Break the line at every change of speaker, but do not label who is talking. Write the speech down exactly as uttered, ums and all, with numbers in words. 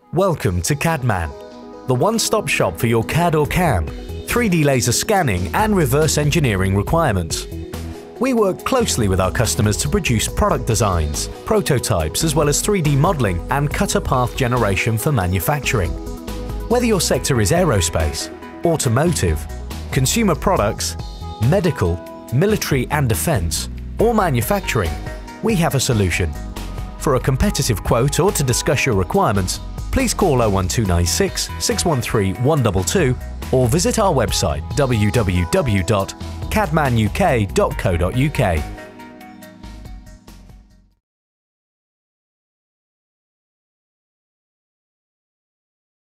Welcome to Cadman, the one-stop shop for your C A D or C A M, three D laser scanning and reverse engineering requirements. We work closely with our customers to produce product designs, prototypes, as well as three D modeling and cutter path generation for manufacturing. Whether your sector is aerospace, automotive, consumer products, medical, military and defense, or manufacturing, we have a solution. For a competitive quote or to discuss your requirements, please call oh one two nine six, six one three, one two two or visit our website w w w dot cadman u k dot co dot u k.